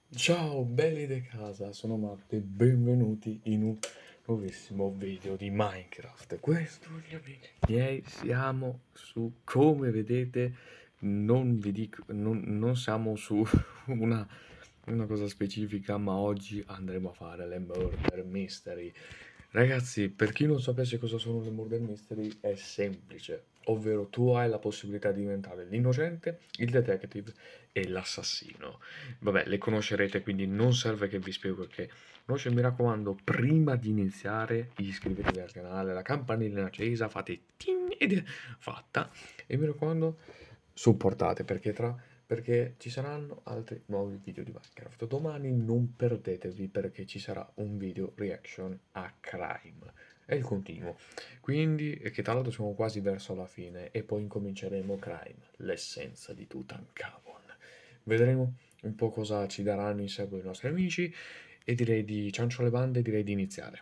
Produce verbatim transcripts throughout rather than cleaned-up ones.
Ciao belli di casa, sono Matte e benvenuti in un nuovissimo video di Minecraft. Questo, gli amici miei, siamo su, come vedete, non vi dico, non, non siamo su una, una cosa specifica, ma oggi andremo a fare le Murder Mystery. Ragazzi, per chi non sapesse cosa sono le Murder Mystery, è semplice, ovvero tu hai la possibilità di diventare l'innocente, il detective e l'assassino. Vabbè, le conoscerete, quindi non serve che vi spiego che conosce. Mi raccomando, prima di iniziare, iscrivetevi al canale, la campanella accesa, fate ting ed è fatta. E mi raccomando, supportate perché tra perché ci saranno altri nuovi video di Minecraft. Domani non perdetevi perché ci sarà un video reaction a Crime. È il continuo. Quindi, e che tra l'altro siamo quasi verso la fine e poi incominceremo Crime, l'essenza di Tutankhamon. Vedremo un po' cosa ci daranno in seguito i nostri amici e direi di ciancio alle bande, direi di iniziare.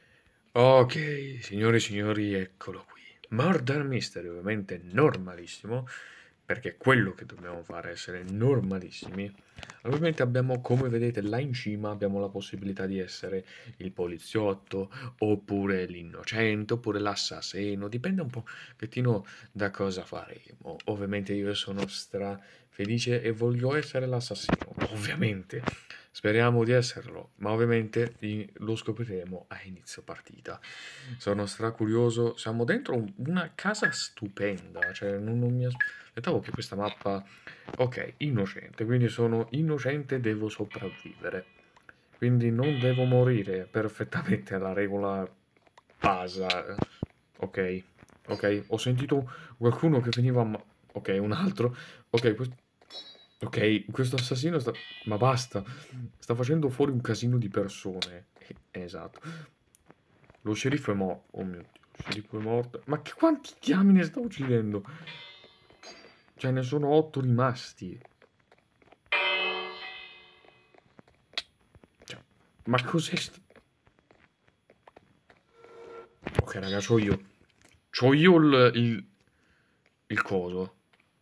Ok, signori e signori, eccolo qui. Murder Mystery, ovviamente normalissimo, perché è quello che dobbiamo fare, essere normalissimi. Ovviamente abbiamo, come vedete là in cima, abbiamo la possibilità di essere il poliziotto, oppure l'innocente, oppure l'assassino, dipende un pochettino da cosa faremo. Ovviamente io sono stra felice e voglio essere l'assassino, ovviamente. Speriamo di esserlo, ma ovviamente i- lo scopriremo a inizio partita. Sono stracurioso, siamo dentro un- una casa stupenda, cioè non, non mi aspettavo che questa mappa... Ok, innocente, quindi sono innocente e devo sopravvivere. Quindi non devo morire perfettamente alla regola base. Ok, ok, ho sentito qualcuno che veniva... a ma- Ok, un altro. Ok, questo... Ok, questo assassino sta... Ma basta, sta facendo fuori un casino di persone. Eh, Esatto. Lo sceriffo è morto. Oh mio Dio, lo sceriffo è morto. Ma che quanti diamine sta uccidendo? Cioè, ne sono otto rimasti. Cioè, ma cos'è st... Ok, raga, c'ho io. C'ho io il... il... il coso.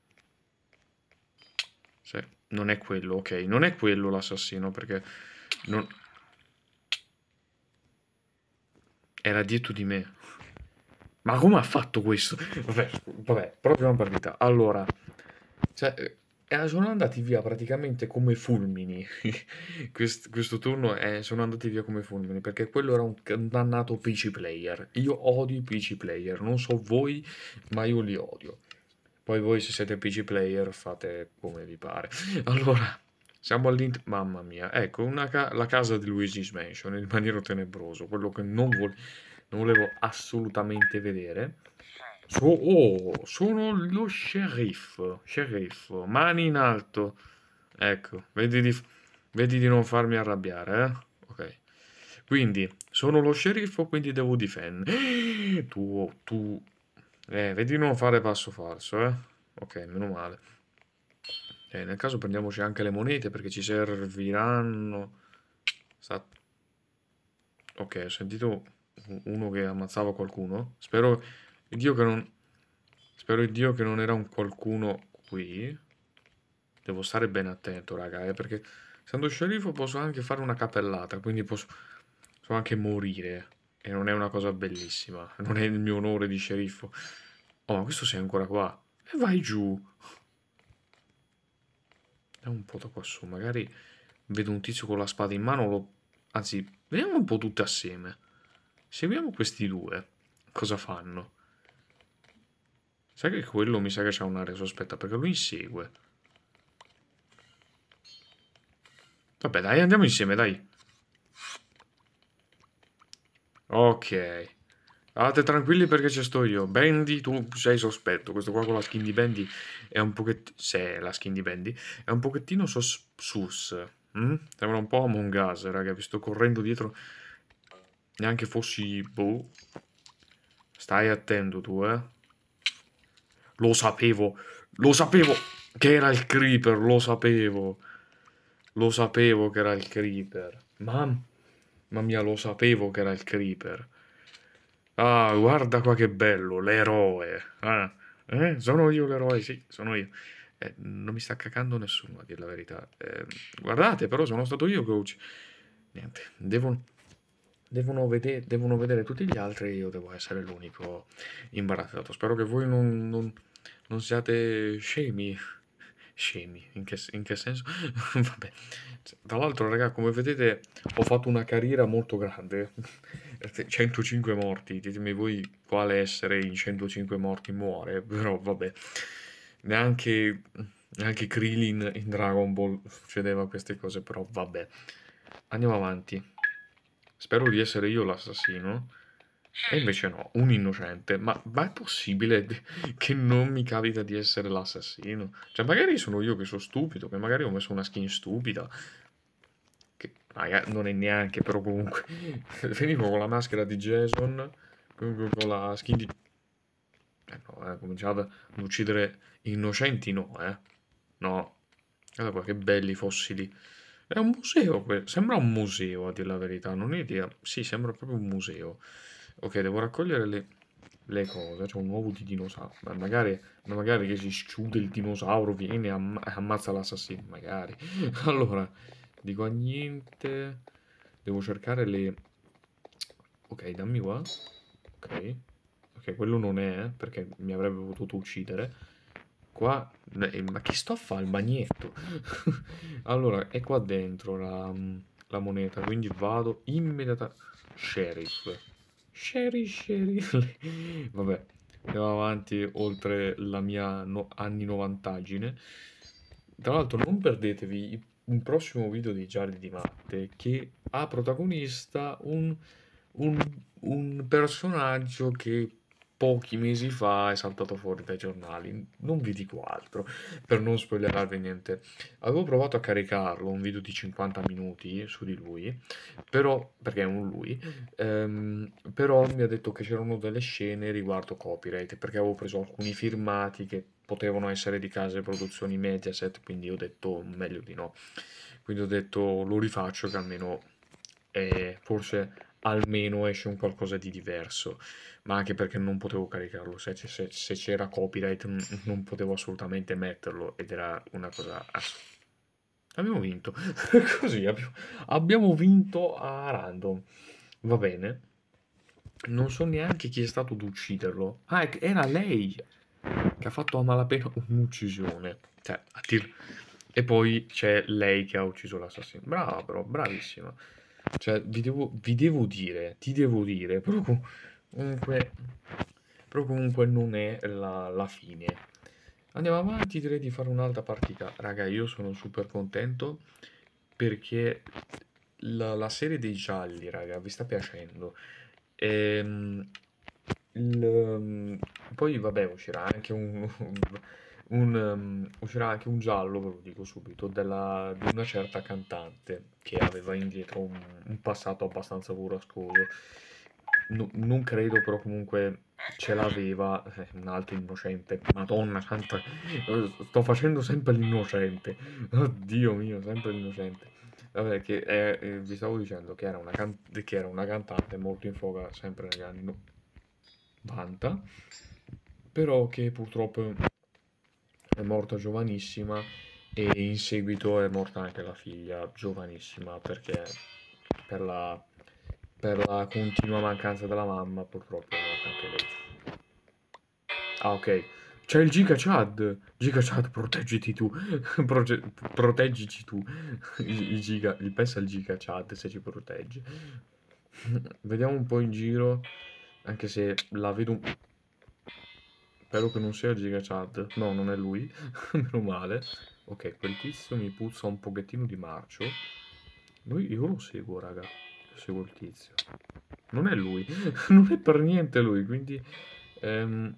Cioè, non è quello, ok. Non è quello l'assassino, perché... Non... Era dietro di me. Ma come ha fatto questo? Vabbè, vabbè, proprio una partita. Allora, cioè, eh, sono andati via praticamente come fulmini. Quest- questo turno eh, sono andati via come fulmini perché quello era un dannato P C player. Io odio i P C player, non so voi, ma io li odio. Poi voi se siete P C player fate come vi pare. Allora, siamo all'int... Mamma mia, ecco, una ca- la casa di Luigi's Mansion, il maniero tenebroso, quello che non, vol- non volevo assolutamente vedere. So- oh, sono lo sceriffo, sceriffo, mani in alto. Ecco, vedi di, vedi di non farmi arrabbiare, eh? Ok. Quindi, sono lo sceriffo, quindi devo difendere. Tu, tu... Eh, vedi di non fare passo falso, eh? Ok, meno male. Eh, nel caso prendiamoci anche le monete perché ci serviranno. Sta- Ok, ho sentito uno che ammazzava qualcuno. Spero Dio che non... Spero Dio che non era un qualcuno qui. Devo stare ben attento, raga, eh, perché essendo sceriffo posso anche fare una cappellata, quindi posso, posso anche morire. E non è una cosa bellissima. Non è il mio onore di sceriffo. Oh, ma questo sei ancora qua. E vai giù. Andiamo un po' da qua su. Magari vedo un tizio con la spada in mano. Lo... Anzi, vediamo un po' tutte assieme. Seguiamo questi due. Cosa fanno? Sai che quello mi sa che c'ha un'area sospetta perché lo insegue. Vabbè, dai, andiamo insieme, dai. Ok. State tranquilli perché ci sto io. Bandy, tu sei sospetto. Questo qua con la skin di Bandy è un pochettino... Se è la skin di Bandy, è un pochettino sos... sus. Mm? Sembra un po' Among Us, raga. Vi sto correndo dietro. Neanche fossi... Boh. Stai attento tu, eh. Lo sapevo. Lo sapevo che era il Creeper. Lo sapevo. Lo sapevo che era il Creeper. Mamma mia, lo sapevo che era il Creeper. Ah, guarda qua che bello, l'eroe. Ah, eh, sono io l'eroe, sì, sono io. Eh, non mi sta cacando nessuno, a dire la verità. Eh, guardate, però sono stato io che ho ucciso. Niente, devono, devono, vede- devono vedere tutti gli altri e io devo essere l'unico imbarazzato. Spero che voi non, non- non siate scemi. Scemi, in che, in che senso? Vabbè. Tra l'altro, raga, come vedete, ho fatto una carriera molto grande. centocinque morti. Ditemi voi quale essere in centocinque morti muore. Però, vabbè. Neanche, neanche Krillin in Dragon Ball succedeva queste cose. Però, vabbè. Andiamo avanti. Spero di essere io l'assassino. E invece no, un innocente. Ma, ma è possibile che non mi capita di essere l'assassino? Cioè, magari sono io che sono stupido, che magari ho messo una skin stupida. Che magari non è neanche, però comunque. Venivo con la maschera di Jason, con, con la skin di... Eh no, eh, cominciate ad uccidere innocenti, no, eh. No. Guarda qua, che belli fossili. È un museo, que- sembra un museo, a dire la verità, non ho idea. Sì, sembra proprio un museo. Ok, devo raccogliere le, le cose. C'è un uovo di dinosauro. Ma magari, ma magari che si sciude il dinosauro, viene e amma- e ammazza l'assassino. Magari. Allora, dico a niente. Devo cercare le... Ok, dammi qua. Ok. Ok, quello non è, eh, perché mi avrebbe potuto uccidere. Qua... eh, ma chi sto a fare il bagnetto? Allora, è qua dentro la, la moneta, quindi vado immediatamente... Sheriff. Sheriff, sheriff. Vabbè, andiamo avanti oltre la mia no- anni novantaggine. Tra l'altro non perdetevi un prossimo video di Gialli di Matte che ha protagonista un, un, un personaggio che pochi mesi fa è saltato fuori dai giornali. Non vi dico altro per non spoilerarvi niente. Avevo provato a caricarlo, un video di cinquanta minuti su di lui, però, perché è un lui, ehm, però mi ha detto che c'erano delle scene riguardo copyright, perché avevo preso alcuni filmati che potevano essere di case produzioni Mediaset, quindi ho detto meglio di no. Quindi ho detto lo rifaccio che almeno eh, forse almeno esce un qualcosa di diverso, ma anche perché non potevo caricarlo, se, c- se- se c'era copyright n- non potevo assolutamente metterlo ed era una cosa assurda. Abbiamo vinto, così abbiamo, abbiamo vinto a random, va bene. Non so neanche chi è stato ad ucciderlo. Ah, ec- era lei che ha fatto a malapena un'uccisione. Cioè, a dir- E poi c'è lei che ha ucciso l'assassino. Brava, però, bravissima. Cioè, vi devo, vi devo dire, ti devo dire, però comunque, però comunque non è la, la fine. Andiamo avanti, direi di fare un'altra partita. Raga, io sono super contento perché la, la serie dei gialli, raga, vi sta piacendo. Ehm, il, um, Poi, vabbè, uscirà anche un, un, um, uscirà anche un giallo, ve lo dico subito, della- di una certa cantante che aveva indietro un, un passato abbastanza burrascoso. No- non credo, però comunque ce l'aveva eh, un altro innocente. Madonna santa, eh, sto facendo sempre l'innocente. Oddio mio, sempre l'innocente. Vabbè, che è- eh, vi stavo dicendo che era una, can- che era una cantante molto in voga sempre negli anni novanta, però che purtroppo è morta giovanissima e in seguito è morta anche la figlia giovanissima perché per la, per la continua mancanza della mamma purtroppo è morta anche lei. Ah, ok. C'è il Giga Chad. Giga Chad, proteggiti tu. Proge- proteggici tu. Il, il Giga, il pensa al Giga Chad se ci protegge. Vediamo un po' in giro. Anche se la vedo un... Spero che non sia il Giga Chad. No, non è lui. Meno male. Ok, quel tizio mi puzza un pochettino di marcio. Lui, io lo seguo, raga. Io seguo il tizio. Non è lui. Non è per niente lui, quindi... ehm,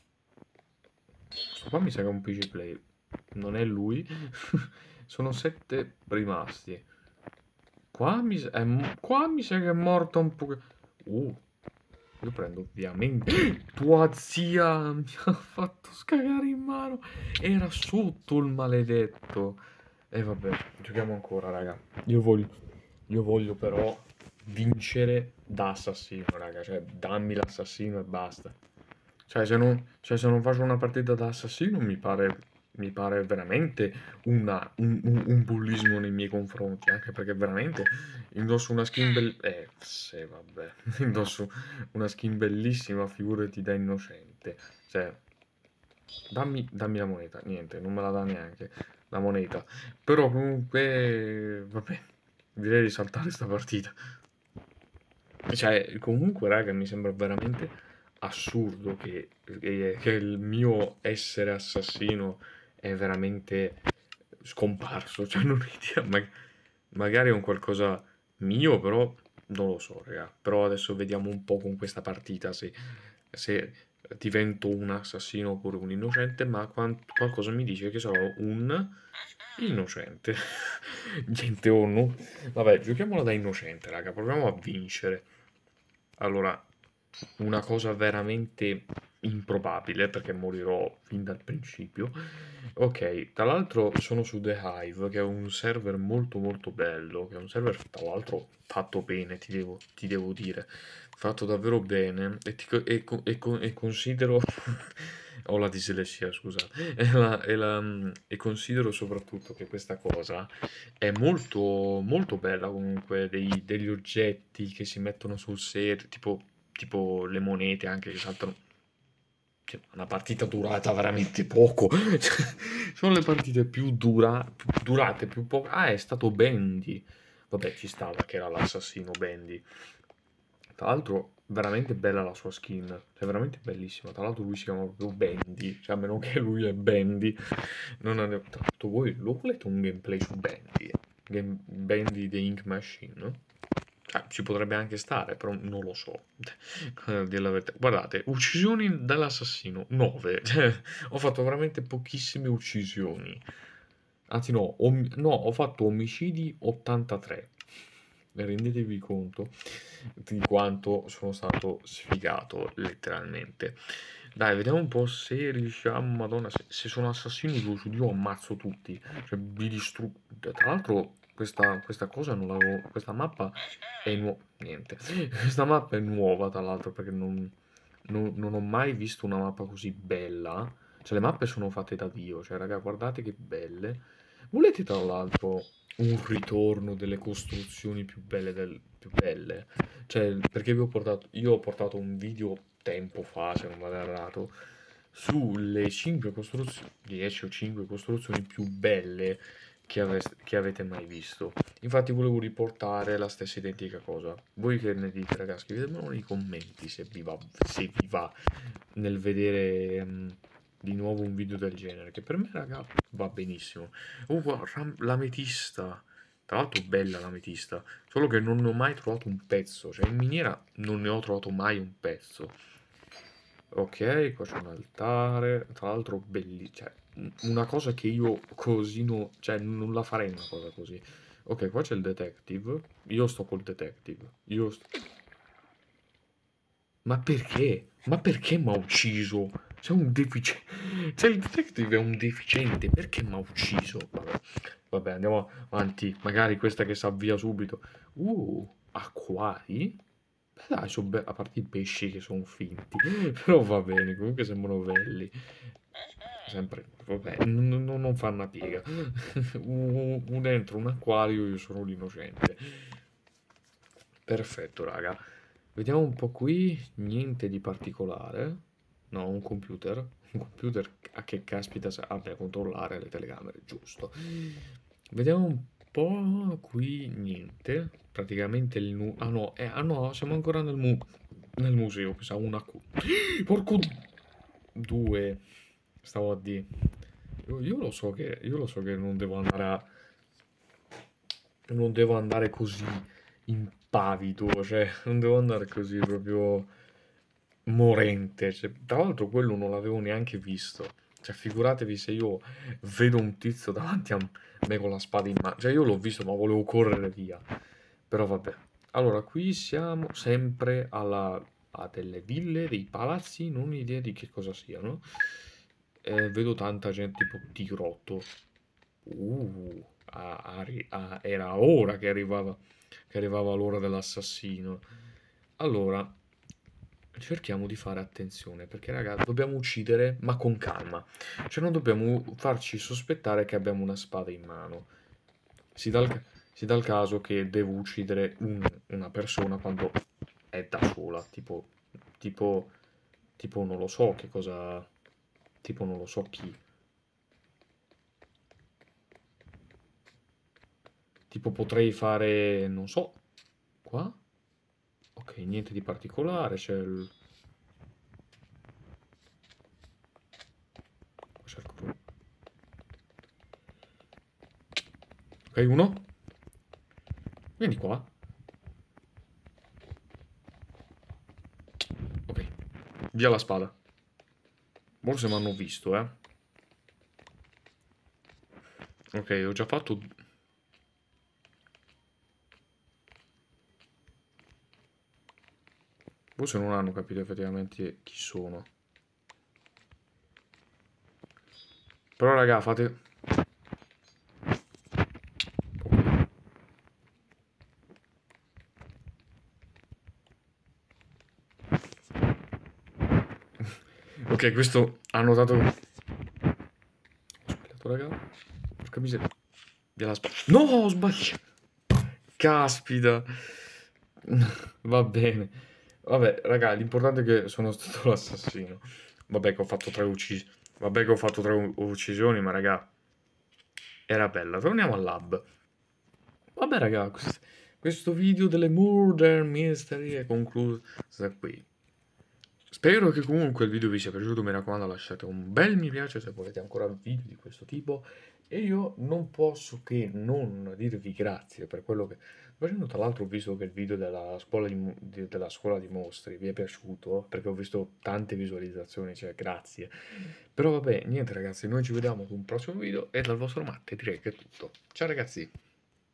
Questo qua mi sa che è un P G Play. Non è lui. Sono sette rimasti. Qua mi, sa- è mo- qua mi sa che è morto un po'. Uh, io prendo ovviamente. Tua zia mi ha fatto scagare in mano. Era sotto il maledetto. E vabbè, giochiamo ancora, raga. Io voglio, io voglio però vincere da assassino, raga. Cioè, dammi l'assassino e basta. Cioè se, non, cioè, se non faccio una partita da assassino mi pare mi pare veramente una, un, un, un bullismo nei miei confronti, anche perché veramente indosso una skin bell... Eh, sì, vabbè, indosso una skin bellissima, figurati da innocente. Cioè, dammi, dammi la moneta, niente, non me la dà neanche, la moneta. Però comunque, vabbè, direi di saltare sta partita. Cioè, comunque, raga, mi sembra veramente assurdo che, che- che il mio essere assassino è veramente scomparso. Cioè, non ho idea, ma- magari è un qualcosa mio, però non lo so, raga. Però adesso vediamo un po' con questa partita se, se divento un assassino oppure un innocente, ma quan- qualcosa mi dice che sarò un innocente. Gente o no. Vabbè, giochiamola da innocente, raga. Proviamo a vincere. Allora, una cosa veramente improbabile perché morirò fin dal principio. Ok, tra l'altro sono su The Hive, che è un server molto molto bello, che è un server tra l'altro fatto bene, ti devo, ti devo dire, fatto davvero bene e, ti co- e co- e co- e considero... Ho la dislessia, scusate, e, la- e la- e considero soprattutto che questa cosa è molto, molto bella comunque, dei- degli oggetti che si mettono sul serio, tipo, tipo le monete anche che saltano. Cioè, una partita durata veramente poco. Cioè, sono le partite più, dura- più durate, più poco. Ah, è stato Bendy. Vabbè, ci stava che era l'assassino Bendy. Tra l'altro, veramente bella la sua skin. Cioè, veramente bellissima. Tra l'altro, lui si chiama proprio Bendy. Cioè, a meno che lui è Bendy. Non ha... Tra l'altro, voi lo volete un gameplay su Bendy? Game... Bendy The Ink Machine? Cioè, ci potrebbe anche stare, però non lo so. A dire la verità. Guardate, uccisioni dall'assassino, nove. Cioè, ho fatto veramente pochissime uccisioni. Anzi, no, om- no, ho fatto omicidi ottantatré. Rendetevi conto di quanto sono stato sfigato, letteralmente. Dai, vediamo un po' se riusciamo. Madonna, se, se sono assassino, giuro su Dio, ammazzo tutti. Cioè, vi distruggo. Tra l'altro, questa, questa cosa non l'avevo. Questa mappa è nuova. Niente. Questa mappa è nuova, tra l'altro, perché non, non- non ho mai visto una mappa così bella. Cioè, le mappe sono fatte da Dio. Cioè, raga, guardate che belle. Volete, tra l'altro, un ritorno delle costruzioni più belle del... più belle? Cioè, perché vi ho portato... Io ho portato un video tempo fa, se non vado errato, sulle cinque costruzioni, dieci o cinque costruzioni più belle che, aveste- che avete mai visto. Infatti volevo riportare la stessa identica cosa. Voi che ne dite, ragazzi? Scrivetemelo nei commenti se vi va, se vi va nel vedere mm, di nuovo un video del genere, che per me, raga, va benissimo. Oh, guarda, l'ametista. Tra l'altro bella l'ametista, solo che non ne ho mai trovato un pezzo, cioè in miniera non ne ho trovato mai un pezzo. Ok, qua c'è un altare, tra l'altro bellissimo, cioè una cosa che io così no, cioè non la farei una cosa così. Ok, qua c'è il detective, io sto col detective, io sto... Ma perché? Ma perché mi ha ucciso? C'è un deficiente, cioè il detective è un deficiente, perché mi ha ucciso? Vabbè. Vabbè, andiamo avanti. Magari questa che si avvia subito. Uh, acquari? Beh, dai, so be- a parte i pesci che sono finti. Però va bene, comunque sembrano belli. Sempre, vabbè, n- n- non fa una piega. Un, un dentro un acquario, io sono l'innocente. Perfetto, raga. Vediamo un po' qui. Niente di particolare. No, un computer. Un computer a che caspita sa... Vabbè, controllare le telecamere, giusto. Vediamo un po' qui. Niente. Praticamente il nu... Ah no, eh, ah no, siamo ancora nel, mu... nel museo. Pensavo una... cu- Porco... Due. Stavo a dire. Io, io lo so che... Io lo so che non devo andare a... Non devo andare così impavido, cioè non devo andare così proprio morente. Cioè, tra l'altro quello non l'avevo neanche visto. Cioè, figuratevi se io vedo un tizio davanti a me con la spada in mano. Cioè, io l'ho visto, ma volevo correre via. Però vabbè. Allora, qui siamo sempre alla, a delle ville, dei palazzi, non ho idea di che cosa siano. Eh, vedo tanta gente tipo di grotto. Uh, a- arri- a- era ora che arrivava, che arrivava l'ora dell'assassino. Allora, cerchiamo di fare attenzione, perché raga, dobbiamo uccidere, ma con calma. Cioè non dobbiamo farci sospettare che abbiamo una spada in mano. Si dà il, si dà il caso che devo uccidere un- una persona quando è da sola, tipo, tipo, tipo non lo so che cosa, tipo non lo so chi. Tipo potrei fare, non so, qua? Ok, niente di particolare, c'è il... cerco- Ok, uno. Vieni qua. Ok, via la spada. Forse mi hanno visto, eh. Ok, ho già fatto... Forse non hanno capito effettivamente chi sono. Però raga, fate... Ok, questo ha notato... Ho sbagliato, raga. Porca miseria. Via la spada. No, ho sbagliato. Caspita. Va bene. Vabbè, raga, l'importante è che sono stato l'assassino. Vabbè che ho fatto tre uccisioni. Vabbè che ho fatto tre u- uccisioni, ma raga, era bella. Torniamo al lab. Vabbè, raga, quest- questo video delle Murder Mystery è concluso qui. Spero che comunque il video vi sia piaciuto, mi raccomando lasciate un bel mi piace se volete ancora video di questo tipo e io non posso che non dirvi grazie per quello che... Facendo tra l'altro ho visto che il video della scuola di, mo- di- della scuola di mostri vi è piaciuto perché ho visto tante visualizzazioni, cioè grazie. Però vabbè, niente ragazzi, noi ci vediamo ad un prossimo video e dal vostro Matte direi che è tutto. Ciao ragazzi!